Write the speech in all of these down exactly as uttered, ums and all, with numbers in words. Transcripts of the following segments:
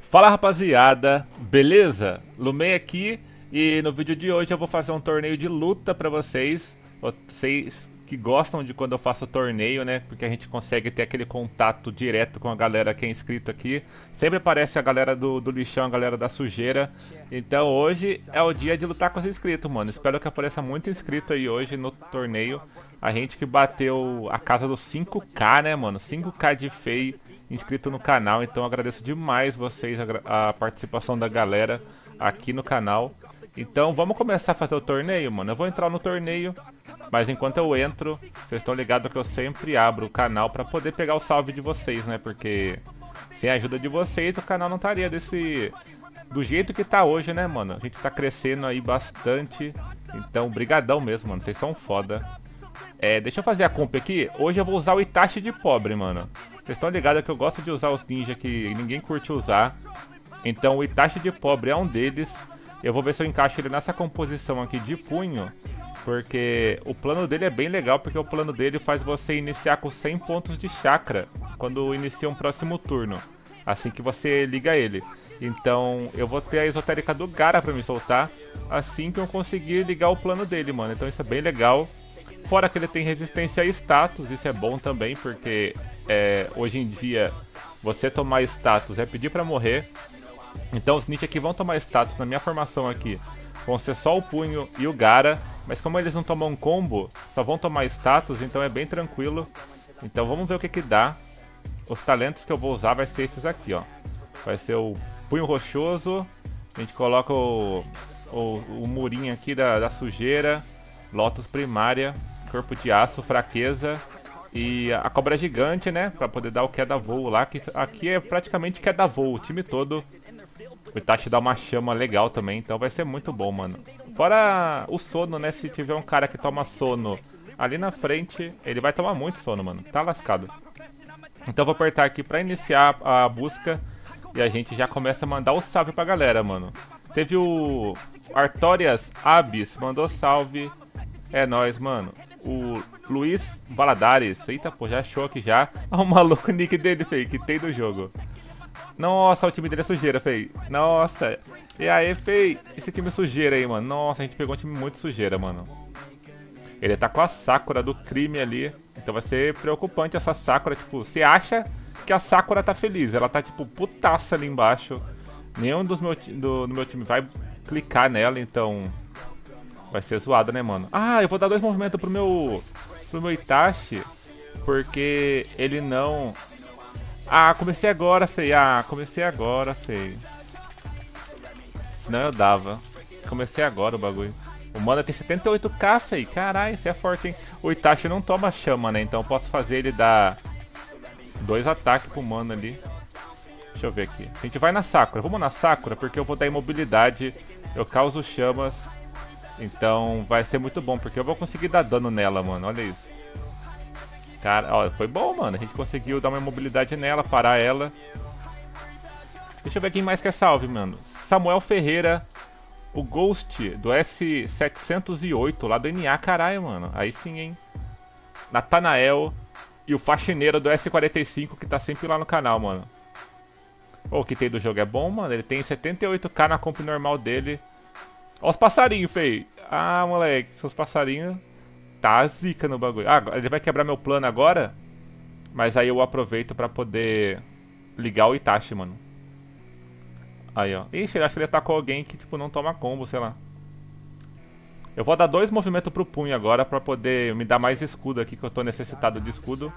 Fala rapaziada, beleza? Lumei aqui e no vídeo de hoje eu vou fazer um torneio de luta pra vocês. Vocês que gostam de quando eu faço torneio, né? Porque a gente consegue ter aquele contato direto com a galera que é inscrito aqui. Sempre aparece a galera do, do lixão, a galera da sujeira. Então hoje é o dia de lutar com os inscritos, mano. Espero que apareça muito inscrito aí hoje no torneio. A gente que bateu a casa dos cinco K, né, mano? cinco K de feio inscrito no canal, então agradeço demais vocês, a, a participação da galera aqui no canal. Então vamos começar a fazer o torneio, mano. Eu vou entrar no torneio, mas enquanto eu entro, vocês estão ligados que eu sempre abro o canal pra poder pegar o salve de vocês, né? Porque sem a ajuda de vocês o canal não estaria desse... do jeito que tá hoje, né, mano? A gente tá crescendo aí bastante, então brigadão mesmo, mano. Vocês são foda. É, deixa eu fazer a comp aqui. Hoje eu vou usar o Itachi de pobre, mano. Vocês estão ligados que eu gosto de usar os ninja que ninguém curte usar. Então o Itachi de pobre é um deles. Eu vou ver se eu encaixo ele nessa composição aqui de punho, porque o plano dele é bem legal, porque o plano dele faz você iniciar com cem pontos de chakra quando inicia um próximo turno, assim que você liga ele. Então eu vou ter a esotérica do Gaara pra me soltar assim que eu conseguir ligar o plano dele, mano. Então isso é bem legal. Fora que ele tem resistência a status, isso é bom também, porque é, hoje em dia você tomar status é pedir pra morrer. Então os ninjas que vão tomar status na minha formação aqui vão ser só o punho e o Gaara, mas como eles não tomam combo, só vão tomar status, então é bem tranquilo. Então vamos ver o que que dá. Os talentos que eu vou usar vai ser esses aqui, ó. Vai ser o punho rochoso, a gente coloca o, o, o murinho aqui da, da sujeira, Lotus primária, corpo de aço, fraqueza e a cobra gigante, né? Pra poder dar o queda-voo lá, que aqui é praticamente queda-voo, o time todo. O Itachi dá uma chama legal também, então vai ser muito bom, mano. Fora o sono, né? Se tiver um cara que toma sono ali na frente, ele vai tomar muito sono, mano. Tá lascado. Então eu vou apertar aqui pra iniciar a busca e a gente já começa a mandar o salve pra galera, mano. Teve o Artorias Abis, mandou salve. É nóis, mano. O Luiz Valadares. Eita, pô, já achou aqui já. Olha o maluco nick dele, fei, que tem do jogo. Nossa, o time dele é sujeira, fei. Nossa. E aí, fei. Esse time é sujeira aí, mano. Nossa, a gente pegou um time muito sujeira, mano. Ele tá com a Sakura do crime ali. Então vai ser preocupante essa Sakura. Tipo, você acha que a Sakura tá feliz. Ela tá, tipo, putaça ali embaixo. Nenhum dos meu, do, do meu time vai clicar nela, então... vai ser zoado, né, mano? Ah, eu vou dar dois movimentos pro meu... pro meu Itachi. Porque ele não... Ah, comecei agora, fei. Ah, comecei agora, fei. Senão eu dava. Comecei agora o bagulho. O Mana tem setenta e oito K, fei. Caralho, isso é forte, hein? O Itachi não toma chama, né? Então eu posso fazer ele dar... dois ataques pro Mana ali. Deixa eu ver aqui. A gente vai na Sakura. Vamos na Sakura, porque eu vou dar imobilidade. Eu causo chamas. Então vai ser muito bom, porque eu vou conseguir dar dano nela, mano. Olha isso. Cara, ó, foi bom, mano. A gente conseguiu dar uma imobilidade nela, parar ela. Deixa eu ver quem mais quer salve, mano. Samuel Ferreira, o Ghost do S setecentos e oito, lá do N A, caralho, mano. Aí sim, hein. Natanael e o faxineiro do S quarenta e cinco, que tá sempre lá no canal, mano. Ô, o que tem do jogo é bom, mano. Ele tem setenta e oito K na comp normal dele. Ó os passarinhos, fei. Ah, moleque, seus passarinhos tá zica no bagulho. Ah, ele vai quebrar meu plano agora. Mas aí eu aproveito pra poder ligar o Itachi, mano. Aí, ó. Ixi, eu acho que ele atacou alguém que, tipo, não toma combo, sei lá. Eu vou dar dois movimentos pro punho agora pra poder me dar mais escudo aqui, que eu tô necessitado de escudo.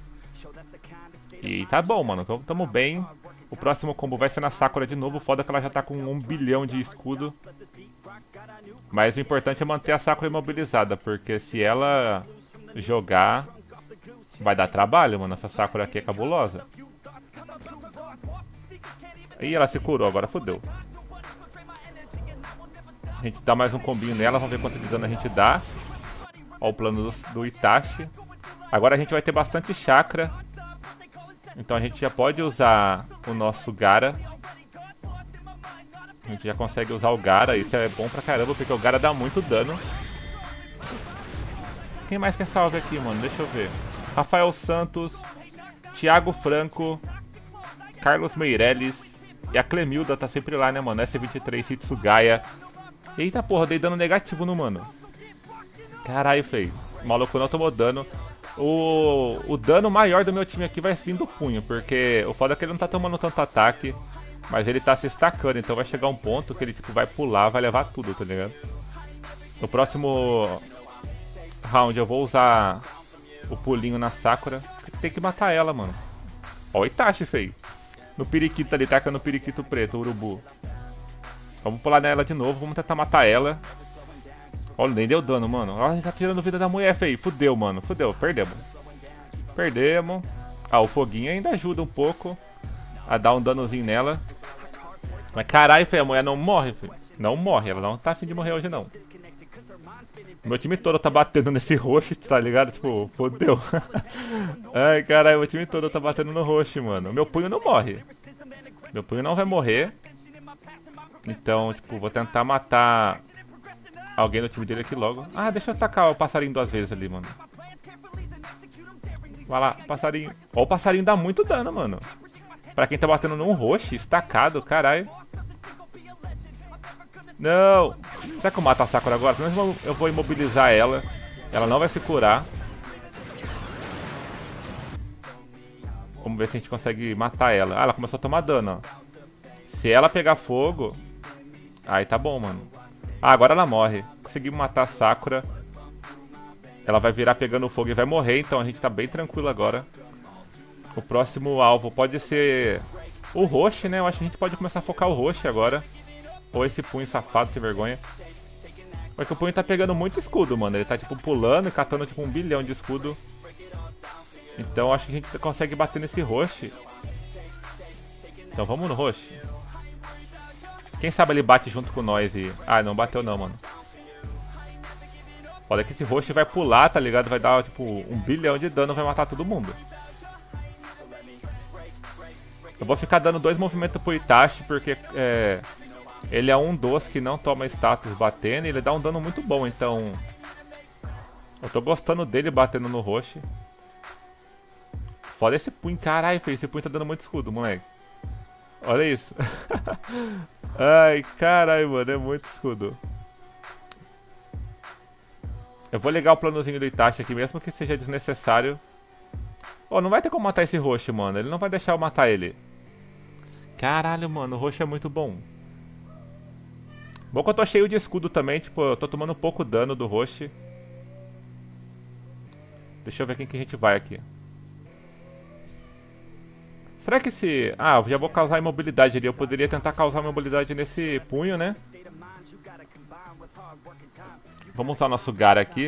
E tá bom, mano. Tamo, tamo bem. O próximo combo vai ser na Sakura de novo. Foda que ela já tá com um bilhão de escudo. Mas o importante é manter a Sakura imobilizada, porque se ela jogar, vai dar trabalho, mano. Essa Sakura aqui é cabulosa. Ih, ela se curou, agora fodeu. A gente dá mais um combinho nela, vamos ver quanto de dano a gente dá. Ó o plano do, do Itachi. Agora a gente vai ter bastante chakra. Então a gente já pode usar o nosso Gaara. A gente já consegue usar o Gaara, isso é bom pra caramba, porque o Gaara dá muito dano. Quem mais quer salve aqui, mano? Deixa eu ver. Rafael Santos, Thiago Franco, Carlos Meirelles, E a Clemilda tá sempre lá, né, mano? S vinte e três, Hitsugaya. Eita porra, dei dano negativo no mano. Caralho, feio. O maluco não tomou dano. O, o dano maior do meu time aqui vai vir do punho, porque o foda é que ele não tá tomando tanto ataque, mas ele tá se estacando, então vai chegar um ponto que ele tipo vai pular, vai levar tudo, tá ligado? No próximo round eu vou usar o pulinho na Sakura. Tem que matar ela, mano. Ó o Itachi, feio. No periquito ali, taca no periquito preto, o urubu. Vamos pular nela de novo, vamos tentar matar ela. Olha, nem deu dano, mano. Olha, ele tá tirando vida da mulher, feio. Fudeu, mano. Fudeu. Perdemos. Perdemos. Ah, o foguinho ainda ajuda um pouco a dar um danozinho nela. Mas caralho, feio, a mulher não morre, feio. Não morre. Ela não tá afim de morrer hoje, não. Meu time todo tá batendo nesse roxo, tá ligado? Tipo, fodeu. Ai, caralho, meu time todo tá batendo no roxo, mano. Meu punho não morre. Meu punho não vai morrer. Então, tipo, vou tentar matar alguém no time dele aqui logo. Ah, deixa eu atacar o passarinho duas vezes ali, mano. Vai lá, passarinho. Ó, o passarinho dá muito dano, mano. Pra quem tá batendo num roxo, estacado, caralho. Não. Será que eu mato a Sakura agora? Pelo menos eu vou imobilizar ela. Ela não vai se curar. Vamos ver se a gente consegue matar ela. Ah, ela começou a tomar dano, ó. Se ela pegar fogo... Aí tá bom, mano. Ah, agora ela morre. Conseguimos matar a Sakura. Ela vai virar pegando fogo e vai morrer, então a gente tá bem tranquilo agora. O próximo alvo pode ser o Roshi, né? Eu acho que a gente pode começar a focar o Roshi agora. Ou esse punho safado, sem vergonha. Porque o punho tá pegando muito escudo, mano. Ele tá, tipo, pulando e catando, tipo, um bilhão de escudo. Então acho que a gente consegue bater nesse Roshi. Então vamos no Roshi. Quem sabe ele bate junto com nós e... Ah, não bateu não, mano. Olha que esse Roshi vai pular, tá ligado? Vai dar, tipo, um bilhão de dano, vai matar todo mundo. Eu vou ficar dando dois movimentos pro Itachi, porque é, ele é um dos que não toma status batendo e ele dá um dano muito bom, então... Eu tô gostando dele batendo no Roshi. Foda esse punho, caralho, filho. Esse punho tá dando muito escudo, moleque. Olha isso. Ai, caralho, mano, é muito escudo. Eu vou ligar o planozinho do Itachi aqui, mesmo que seja desnecessário. Oh, não vai ter como matar esse Roshi, mano. Ele não vai deixar eu matar ele. Caralho, mano, o Roshi é muito bom. Bom que eu tô cheio de escudo também, tipo, eu tô tomando pouco dano do Roshi. Deixa eu ver quem que a gente vai aqui. Será que esse... Ah, eu já vou causar imobilidade ali. Eu poderia tentar causar imobilidade nesse punho, né? Vamos usar o nosso Gaara aqui.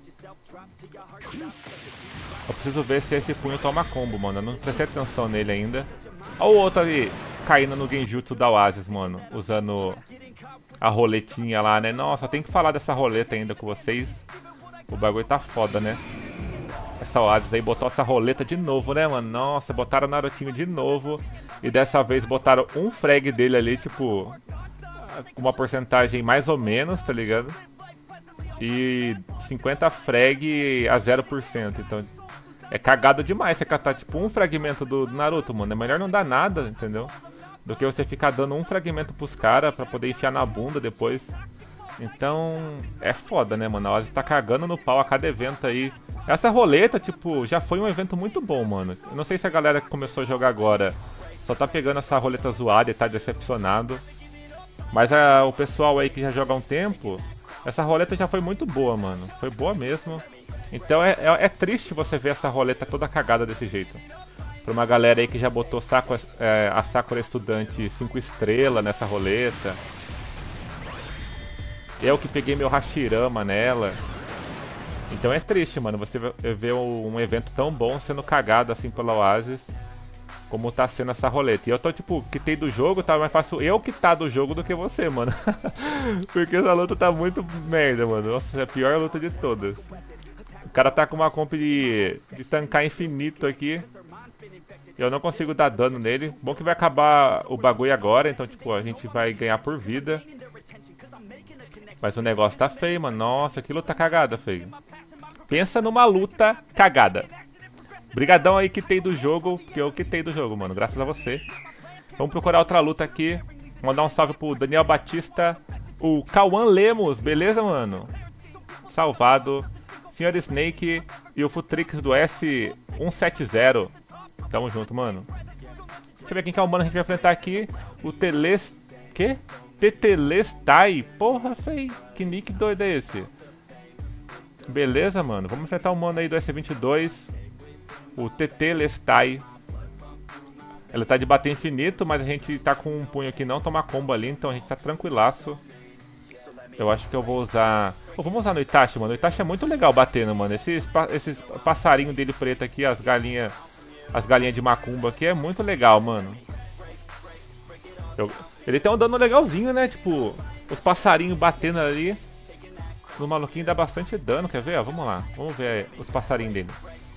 Eu preciso ver se esse punho toma combo, mano. Eu não prestei atenção nele ainda. Olha o outro ali, caindo no Genjutsu da Oasis, mano. Usando a roletinha lá, né? Nossa, eu tenho que falar dessa roleta ainda com vocês. O bagulho tá foda, né? Essa Oasis aí botou essa roleta de novo, né, mano? Nossa, botaram o Narutinho de novo. E dessa vez botaram um frag dele ali, tipo... Com uma porcentagem mais ou menos, tá ligado? E cinquenta frag a zero por cento. Então é cagada demais você catar tipo um fragmento do Naruto, mano. É melhor não dar nada, entendeu? Do que você ficar dando um fragmento pros caras pra poder enfiar na bunda depois. Então é foda, né, mano? A Oasis tá cagando no pau a cada evento aí. Essa roleta, tipo, já foi um evento muito bom, mano. Eu não sei se a galera que começou a jogar agora só tá pegando essa roleta zoada e tá decepcionado. Mas a, o pessoal aí que já joga há um tempo, essa roleta já foi muito boa, mano. Foi boa mesmo. Então é, é, é triste você ver essa roleta toda cagada desse jeito. Pra uma galera aí que já botou saco, é, a Sakura Estudante cinco estrelas nessa roleta. Eu que peguei meu Hashirama nela. Então é triste, mano, você ver um evento tão bom sendo cagado assim pela Oasis, como tá sendo essa roleta. E eu tô, tipo, quitei do jogo, tá mais fácil eu quitar do jogo do que você, mano. Porque essa luta tá muito merda, mano. Nossa, é a pior luta de todas. O cara tá com uma comp de, de tancar infinito aqui. Eu não consigo dar dano nele. Bom que vai acabar o bagulho agora, então, tipo, a gente vai ganhar por vida. Mas o negócio tá feio, mano. Nossa, que luta cagada, feio. Pensa numa luta cagada. Brigadão aí que tem do jogo, porque eu quitei do jogo, mano. Graças a você. Vamos procurar outra luta aqui. Mandar um salve pro Daniel Batista. O Cauã Lemos, beleza, mano? Salvado. senhor Snake e o Futrix do S cento e setenta. Tamo junto, mano. Deixa eu ver quem que é o mano que a gente vai enfrentar aqui. O Teles... Quê? Tetelestai. Porra, fei. Que nick doido é esse? Beleza, mano. Vamos enfrentar o mano aí do S vinte e dois. O Tetelestai. Ele tá de bater infinito, mas a gente tá com um punho aqui não toma combo ali, então a gente tá tranquilaço. Eu acho que eu vou usar... Oh, vamos usar no Itachi, mano. O Itachi é muito legal batendo, mano. Esses, pa... Esses passarinhos dele preto aqui, as galinhas... As galinhas de macumba aqui é muito legal, mano. Eu... Ele tem um dano legalzinho, né? Tipo, os passarinhos batendo ali no maluquinho dá bastante dano. Quer ver? Ó, vamos lá. Vamos ver aí, os passarinhos dele.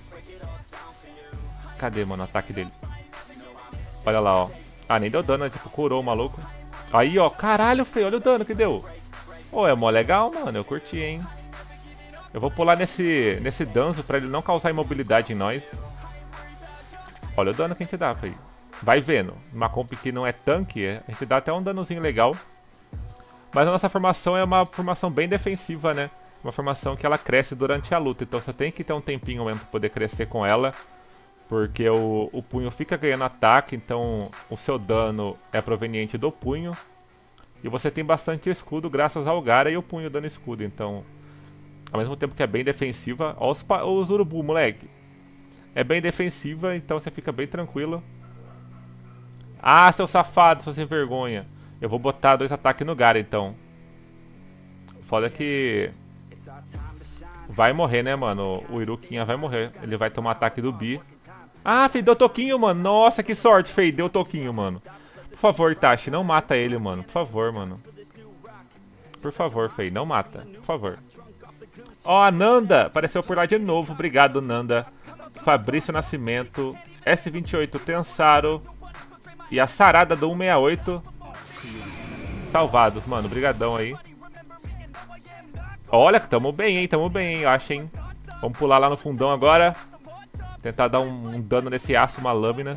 Cadê, mano, o ataque dele? Olha lá, ó. Ah, nem deu dano, né? Tipo, curou o maluco. Aí, ó. Caralho, feio. Olha o dano que deu. Ô, é mó legal, mano. Eu curti, hein. Eu vou pular nesse, nesse Danzo pra ele não causar imobilidade em nós. Olha o dano que a gente dá, feio. Vai vendo. Uma comp que não é tanque, a gente dá até um danozinho legal. Mas a nossa formação é uma formação bem defensiva, né? Uma formação que ela cresce durante a luta. Então você tem que ter um tempinho mesmo pra poder crescer com ela. Porque o, o punho fica ganhando ataque, então o seu dano é proveniente do punho. E você tem bastante escudo graças ao Gaara e o punho dando escudo. Então, ao mesmo tempo que é bem defensiva... Olha os, os urubu, moleque. É bem defensiva, então você fica bem tranquilo. Ah, seu safado, seu sem vergonha. Eu vou botar dois ataques no Gaara, então. Foda que... Vai morrer, né, mano? O Irukinha vai morrer. Ele vai tomar ataque do Bi. Ah, Fei, deu toquinho, mano. Nossa, que sorte, Fei. Deu toquinho, mano. Por favor, Itachi, não mata ele, mano. Por favor, mano. Por favor, Fei, não mata. Por favor. Ó, a Nanda apareceu por lá de novo. Obrigado, Nanda. Fabrício Nascimento. S vinte e oito, Tensaro. E a Sarada do cento e sessenta e oito. Salvados, mano. Brigadão aí. Olha, tamo bem, hein. Tamo bem, hein. Eu acho, hein. Vamos pular lá no fundão agora. Tentar dar um, um dano nesse aço, uma lâminas.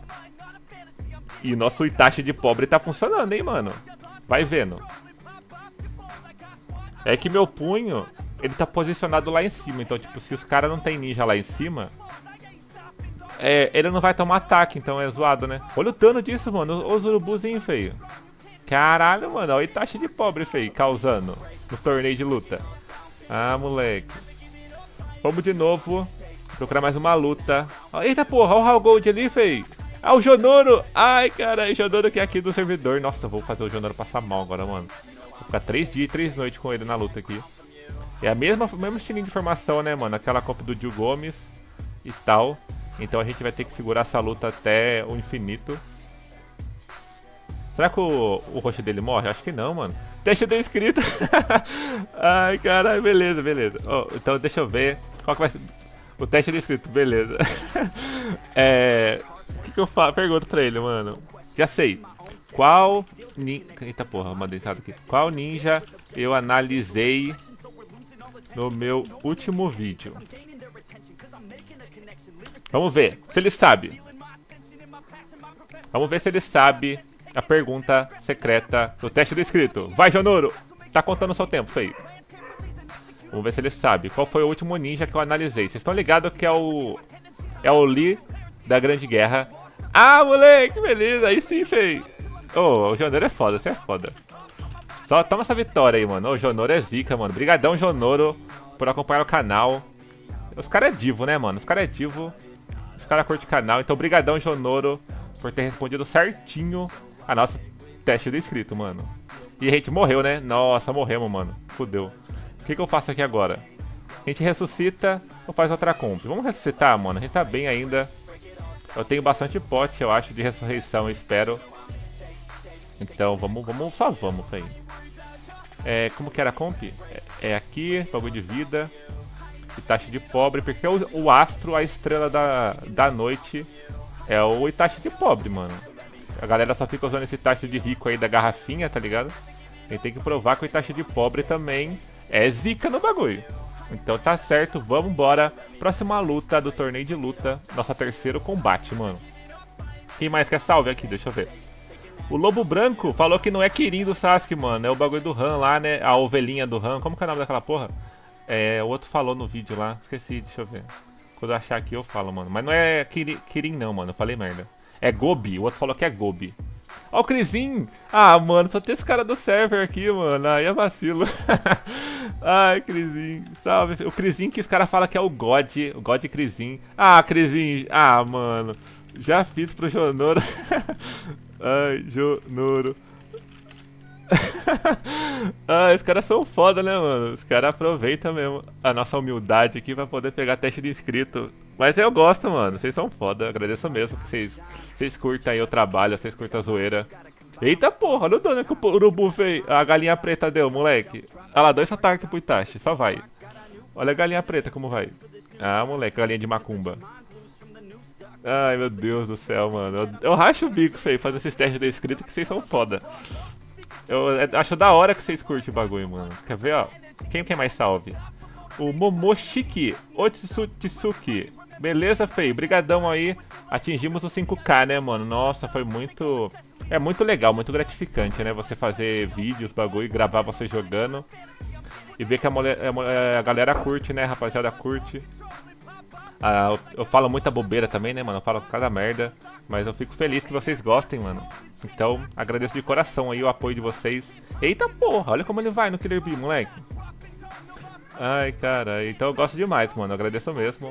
E nosso Itachi de pobre tá funcionando, hein, mano. Vai vendo. É que meu punho, ele tá posicionado lá em cima. Então, tipo, se os caras não tem ninja lá em cima, é, ele não vai tomar ataque. Então é zoado, né? Olha o dano disso, mano. Os urubuzinhos, feio. Caralho, mano. Olha o Itachi de pobre, feio. Causando no torneio de luta. Ah, moleque. Vamos de novo. Procurar mais uma luta. Eita porra, olha o Hall Gold ali, feio. Ah, o Jonoro. Ai, caralho, o Jonoro que é aqui do servidor. Nossa, vou fazer o Jonoro passar mal agora, mano. Vou ficar três dias e três noites com ele na luta aqui. É a mesma, mesmo estilinho de formação, né, mano? Aquela copa do Gil Gomes e tal. Então a gente vai ter que segurar essa luta até o infinito. Será que o, o rosto dele morre? Acho que não, mano. Teste de inscrito. Ai, caralho, beleza, beleza. Oh, então deixa eu ver. Qual que vai ser... O teste de inscrito, beleza. É... O que, que eu falo? Pergunto pra ele, mano. Já sei. Qual... Ni... Eita porra, mandei errado aqui. Qual ninja eu analisei no meu último vídeo? Vamos ver se ele sabe. Vamos ver se ele sabe a pergunta secreta do teste do inscrito. Vai, Jonoro! Tá contando o seu tempo, feio. Vamos ver se ele sabe. Qual foi o último ninja que eu analisei? Vocês estão ligados que é o... É o Lee da Grande Guerra. Ah, moleque! Beleza! Aí sim, feio. Ô, oh, o Jonoro é foda. Você é foda. Só toma essa vitória aí, mano. O Jonoro é zica, mano. Brigadão, Jonoro, por acompanhar o canal. Os caras é divo, né, mano? Os caras é divo. Os caras curtem o canal. Então, brigadão, Jonoro, por ter respondido certinho a nossa teste do inscrito, mano. E a gente morreu, né? Nossa, morremos, mano. Fudeu. O que, que eu faço aqui agora? A gente ressuscita ou faz outra comp? Vamos ressuscitar, mano. A gente tá bem ainda. Eu tenho bastante pote, eu acho, de ressurreição, eu espero. Então, vamos, vamos, só vamos, feio. É, como que era a comp? É, é aqui, bagulho de vida. Itachi de pobre, porque o, o astro, a estrela da, da noite, é o Itachi de pobre, mano. A galera só fica usando esse Itachi de rico aí da garrafinha, tá ligado? A gente tem que provar que o Itachi de pobre também é zica no bagulho. Então tá certo, vamos embora. Próxima luta do torneio de luta. Nosso terceiro combate, mano. Quem mais quer salve aqui? Deixa eu ver. O Lobo Branco falou que não é Kirin do Sasuke, mano. É o bagulho do Han lá, né? A ovelhinha do Han. Como que é o nome daquela porra? É, o outro falou no vídeo lá. Esqueci, deixa eu ver. Quando eu achar aqui eu falo, mano. Mas não é Kirin, Kirin não, mano. Eu falei merda. É Gobi. O outro falou que é Gobi. Ó o Crisin. Ah, mano, só tem esse cara do server aqui, mano. Aí é vacilo. Ai, Crisin. Salve. O Crisin que os caras falam que é o God. O God Crisin. Ah, Crisin. Ah, mano. Já fiz pro Jonoro. Ai, Jonoro. Ah, os caras são foda, né, mano? Os caras aproveitam mesmo a nossa humildade aqui pra poder pegar teste de inscrito. Mas eu gosto, mano. Vocês são foda. Eu agradeço mesmo que vocês, vocês curtam aí o trabalho, vocês curtam a zoeira. Eita porra, olha o dano que o urubu fez. A galinha preta deu, moleque. Olha lá, dois ataques pro Itachi, só vai. Olha a galinha preta como vai. Ah, moleque, galinha de macumba. Ai, meu Deus do céu, mano. Eu, eu racho o bico, feio, fazer esses testes de inscrito que vocês são foda. Eu, eu acho da hora que vocês curtem o bagulho, mano. Quer ver, ó? Quem quer mais salve? O Momoshiki Otsutsuki. Beleza, feio? Brigadão aí. Atingimos os cinco K, né, mano? Nossa, foi muito... É muito legal, muito gratificante, né? Você fazer vídeos, bagulho, gravar você jogando. E ver que a, mulher, a, a galera curte, né, rapaziada? Curte. Ah, eu, eu falo muita bobeira também, né, mano? Eu falo cada merda. Mas eu fico feliz que vocês gostem, mano. Então, agradeço de coração aí o apoio de vocês. Eita porra, olha como ele vai no Killer Bee, moleque. Ai, cara, então eu gosto demais, mano. Eu agradeço mesmo.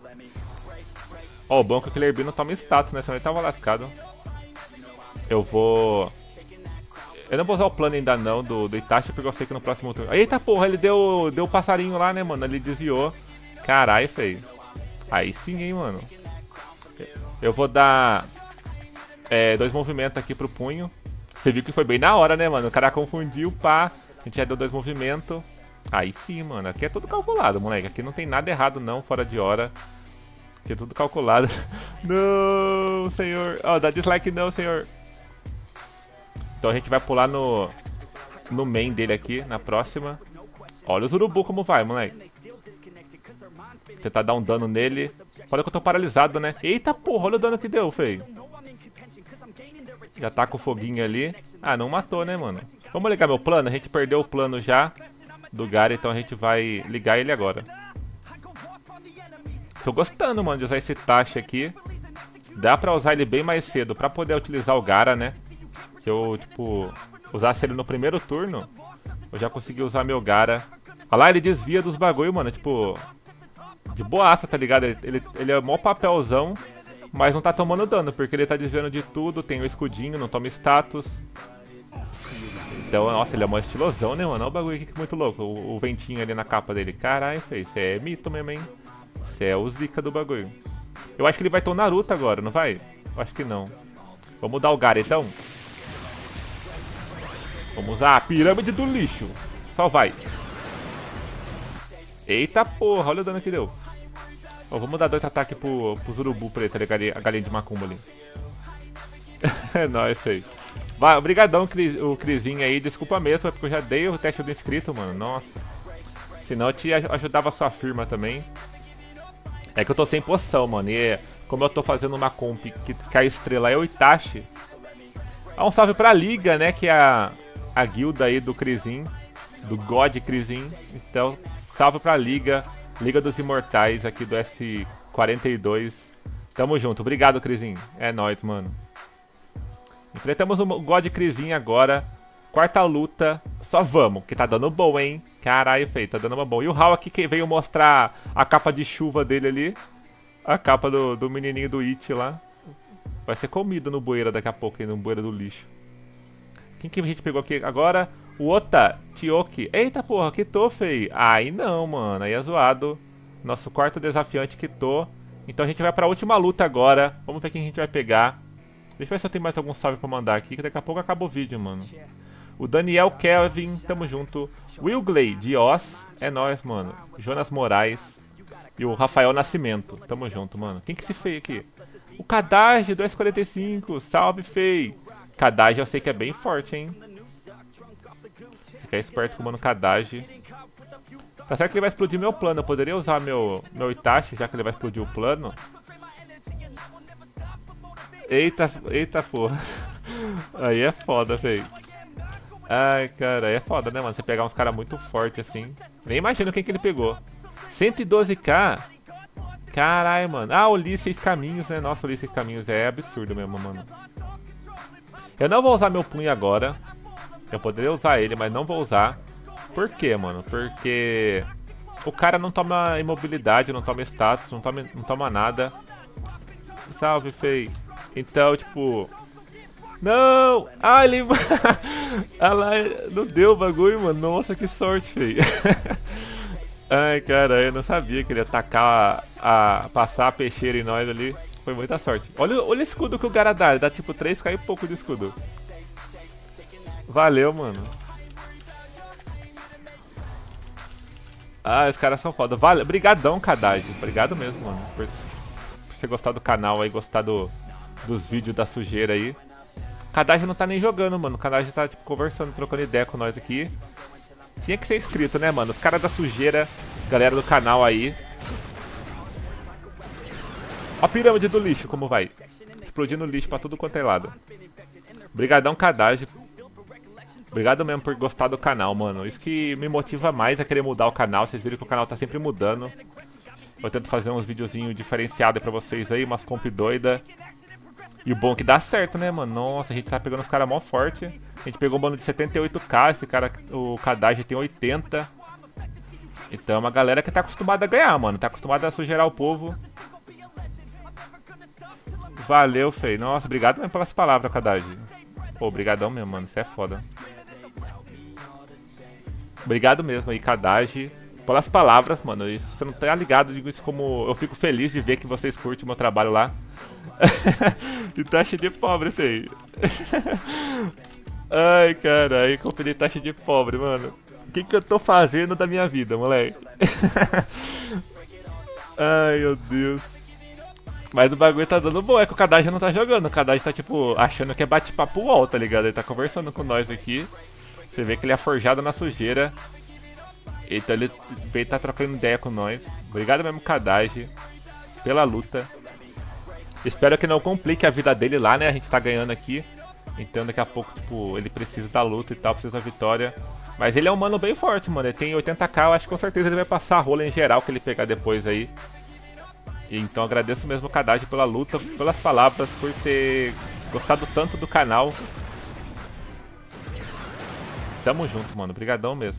Ó, o bom é que o Killer Bee não toma status, né? Senão ele tava lascado. Eu vou... Eu não vou usar o plano ainda não do, do Itachi, porque eu sei que no próximo turno... Eita porra, ele deu deu o passarinho lá, né, mano? Ele desviou. Caralho, feio. Aí sim, hein, mano. Eu vou dar é, dois movimentos aqui pro punho. Você viu que foi bem na hora, né, mano? O cara confundiu, pá. A gente já deu dois movimentos. Aí sim, mano. Aqui é tudo calculado, moleque. Aqui não tem nada errado, não, fora de hora. Aqui é tudo calculado. Não, senhor. Ó, oh, dá dislike não, senhor. Então a gente vai pular no, no main dele aqui, na próxima. Olha os urubu como vai, moleque. Tentar dar um dano nele. Olha que eu tô paralisado, né? Eita porra, olha o dano que deu, feio. Já tá com o foguinho ali. Ah, não matou, né, mano? Vamos ligar meu plano? A gente perdeu o plano já do Gaara, então a gente vai ligar ele agora. Tô gostando, mano, de usar esse Itachi aqui. Dá pra usar ele bem mais cedo, pra poder utilizar o Gaara, né? Se eu, tipo, usasse ele no primeiro turno, eu já consegui usar meu Gaara. Olha lá, ele desvia dos bagulho, mano, tipo... De boaça, tá ligado? Ele, ele é mó papelzão, mas não tá tomando dano, porque ele tá desviando de tudo, tem o escudinho, não toma status. Então, nossa, ele é mó estilosão, né, mano? Olha o bagulho aqui que é muito louco, o, o ventinho ali na capa dele. Caralho, feio, isso é mito mesmo, hein? Isso é o zica do bagulho. Eu acho que ele vai ter o Naruto agora, não vai? Eu acho que não. Vamos dar o Gaara, então? Vamos usar a pirâmide do lixo. Só vai. Eita porra, olha o dano que deu. Oh, vamos dar dois ataques pro, pros urubu preto ali, a galinha de macumba ali. É nóis, aí. Vai, obrigadão o Crisinho aí, desculpa mesmo, é porque eu já dei o teste do inscrito, mano, nossa. Senão eu te ajudava a sua firma também. É que eu tô sem poção, mano, e como eu tô fazendo uma comp que, que a estrela é o Itachi. Ah, um salve pra Liga, né, que é a, a guilda aí do Crisin, do God Crisin, então... Salve pra Liga, Liga dos Imortais aqui do S quarenta e dois. Tamo junto, obrigado, Crisin. É nóis, mano. Enfrentamos o God Crisin agora. Quarta luta. Só vamos, que tá dando bom, hein? Caralho, feio, tá dando uma bom. E o Hal aqui que veio mostrar a capa de chuva dele ali. A capa do, do menininho do It lá. Vai ser comido no bueira daqui a pouco, aí, no bueira do lixo. Quem que a gente pegou aqui agora? O Ota Tioki. Eita porra, quitou, feio. Aí não, mano. Aí é zoado. Nosso quarto desafiante quitou. Então a gente vai pra última luta agora. Vamos ver quem a gente vai pegar. Deixa eu ver se eu tenho mais algum salve pra mandar aqui, que daqui a pouco acaba o vídeo, mano. O Daniel Kelvin, tamo junto. Wilgley de Oz. É nóis, mano. Jonas Moraes. E o Rafael Nascimento. Tamo junto, mano. Quem que se fez aqui? O Kadage do S quarenta e cinco. Salve, fei. Kadage eu sei que é bem forte, hein. Fica esperto com o mano Kadage. Tá certo que ele vai explodir meu plano. Eu poderia usar meu, meu Itachi, já que ele vai explodir o plano. Eita, eita porra. Aí é foda, feio. Ai, cara, aí é foda, né, mano? Você pegar uns caras muito fortes assim. Nem imagino quem que ele pegou. cento e doze k? Caralho, mano. Ah, o Lee seis caminhos, né? Nossa, o Lee seis caminhos é absurdo mesmo, mano. Eu não vou usar meu punho agora. Eu poderia usar ele, mas não vou usar. Por quê, mano? Porque o cara não toma imobilidade, não toma status, não toma, não toma nada. Salve, Fei. Então, tipo... Não! Ah, ele... ah lá, não deu o bagulho, mano. Nossa, que sorte, Fei. Ai, cara, eu não sabia que ele ia atacar, a, a passar a peixeira em nós ali. Foi muita sorte. Olha, olha o escudo que o cara dá. Ele dá tipo três k e pouco de escudo. Valeu, mano. Ah, os caras são foda. Valeu. Brigadão, Kadaj. Obrigado mesmo, mano. Por, por você gostar do canal aí, gostar do, dos vídeos da sujeira aí. Kadaj não tá nem jogando, mano. O Kadaj tá tipo conversando, trocando ideia com nós aqui. Tinha que ser inscrito, né, mano? Os caras da sujeira, galera do canal aí. Ó a pirâmide do lixo, como vai. Explodindo lixo pra tudo quanto é lado. Obrigadão, Kadaj. Obrigado mesmo por gostar do canal, mano. Isso que me motiva mais a querer mudar o canal. Vocês viram que o canal tá sempre mudando. Eu tento fazer uns videozinhos diferenciados pra vocês aí, umas comp doida. E o bom é que dá certo, né, mano? Nossa, a gente tá pegando os caras mó forte. A gente pegou um bando de setenta e oito k, esse cara, o Kadaj tem oitenta. Então é uma galera que tá acostumada a ganhar, mano. Tá acostumada a sujeirar o povo. Valeu, Fei. Nossa, obrigado mesmo pelas palavras, Kadaj. Pô, obrigadão mesmo, mano. Isso é foda. Obrigado mesmo aí, Kadaj, pelas palavras, mano. Isso, você não tá ligado, eu digo isso como... Eu fico feliz de ver que vocês curtem o meu trabalho lá. E taxa de pobre, feio. Ai, caralho, comprei taxa de pobre, mano. O que que eu tô fazendo da minha vida, moleque? Ai, meu Deus. Mas o bagulho tá dando bom, é que o Kadaj não tá jogando. O Kadaj tá, tipo, achando que é bate-papo UOL, tá ligado? Ele tá conversando com nós aqui. Você vê que ele é forjado na sujeira. Então ele veio tá trocando ideia com nós. Obrigado mesmo, Kadaj, pela luta. Espero que não complique a vida dele lá, né? A gente tá ganhando aqui. Então daqui a pouco, tipo, ele precisa da luta e tal, precisa da vitória. Mas ele é um mano bem forte, mano. Ele tem oitenta k, eu acho que com certeza ele vai passar a rola em geral que ele pegar depois aí. E então agradeço mesmo o Kadaj pela luta, pelas palavras, por ter gostado tanto do canal. Tamo junto, mano. Obrigadão mesmo.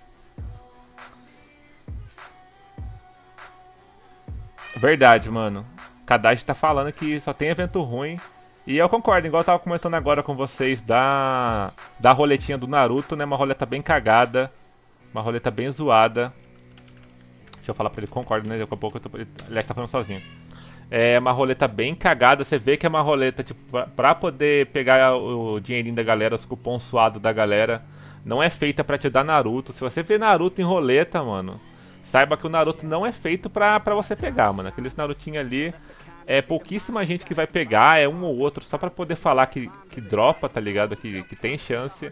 Verdade, mano. Kadaj tá falando que só tem evento ruim. E eu concordo, igual eu tava comentando agora com vocês da, da roletinha do Naruto, né? Uma roleta bem cagada. Uma roleta bem zoada. Deixa eu falar pra ele, concordo, né? Daqui a pouco eu tô... Aliás, tá falando sozinho. É uma roleta bem cagada. Você vê que é uma roleta, tipo, pra, pra poder pegar o dinheirinho da galera, os cupons suados da galera. Não é feita pra te dar Naruto. Se você vê Naruto em roleta, mano, saiba que o Naruto não é feito pra, pra você pegar, mano. Aqueles Narutinho ali, é pouquíssima gente que vai pegar, é um ou outro, só pra poder falar que, que dropa, tá ligado? Que, que tem chance.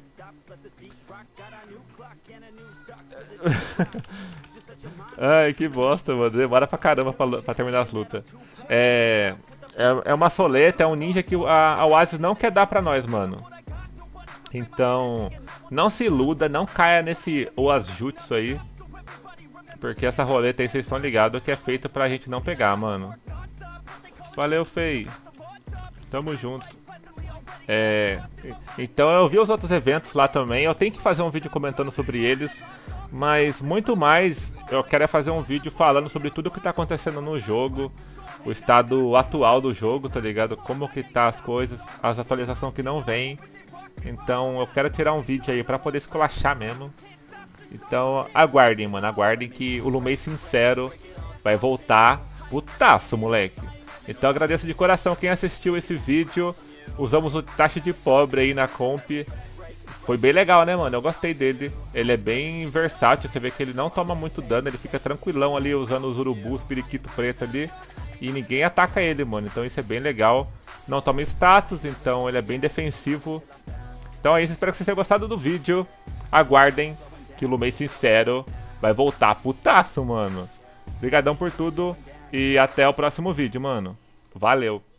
Ai, que bosta, mano. Demora pra caramba pra, pra terminar as lutas. É, é, é uma soleta, é um ninja que a, a Oasis não quer dar pra nós, mano. Então, não se iluda, não caia nesse Oasjutsu aí. Porque essa roleta aí, vocês estão ligados que é feita pra gente não pegar, mano. Valeu, Fei. Tamo junto. É, então eu vi os outros eventos lá também. Eu tenho que fazer um vídeo comentando sobre eles. Mas muito mais, eu quero é fazer um vídeo falando sobre tudo que tá acontecendo no jogo. O estado atual do jogo, tá ligado? Como que tá as coisas, as atualizações que não vêm. Então eu quero tirar um vídeo aí pra poder esculachar mesmo. Então aguardem, mano, aguardem que o Lumei Sincero vai voltar putaço, moleque. Então agradeço de coração quem assistiu esse vídeo. Usamos o taxa de pobre aí na comp. Foi bem legal, né, mano? Eu gostei dele. Ele é bem versátil, você vê que ele não toma muito dano. Ele fica tranquilão ali usando os urubus, periquito preto ali. E ninguém ataca ele, mano. Então isso é bem legal. Não toma status, então ele é bem defensivo. Então é isso, espero que vocês tenham gostado do vídeo. Aguardem que o Lumei Sincero vai voltar putaço, mano. Obrigadão por tudo e até o próximo vídeo, mano. Valeu!